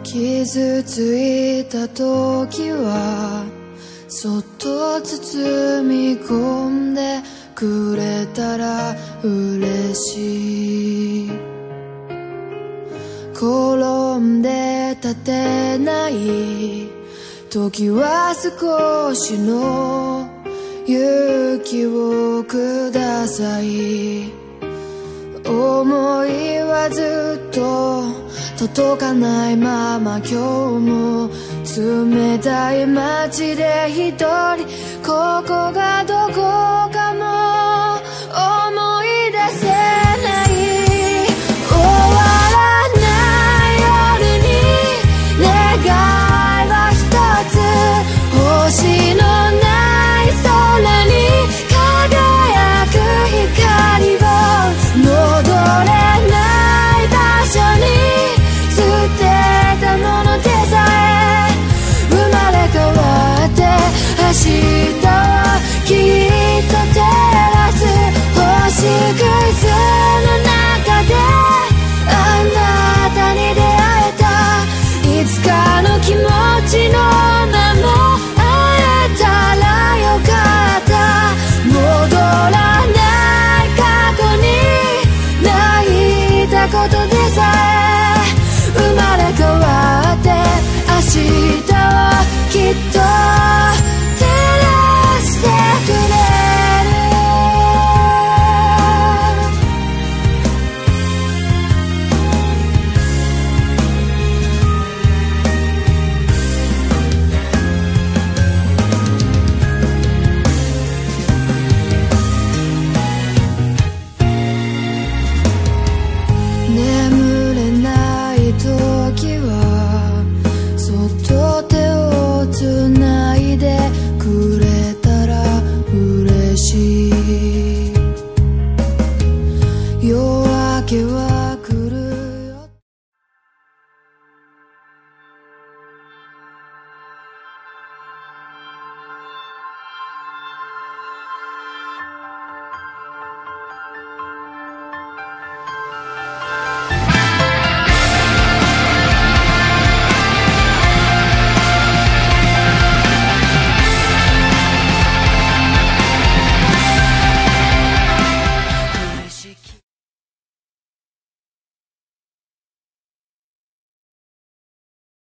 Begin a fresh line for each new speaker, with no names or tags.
傷ついた時はそっと包み込んでくれたら嬉しい。転んで立てない時は少しの勇気をください。思いはずっと届かないまま今日も冷たい街で一人ここがどこかも思い出せない。終わらない夜に願いは一つ、星のない空に輝く光を戻れない場所に捨てたものでさえ生まれ変わって明日をきっと照らす星屑の中であなたに出会えた。いつかの気持ちのまま会えたらよかった。戻らない過去に泣いたことでさえ生まれ変わって明日をきっと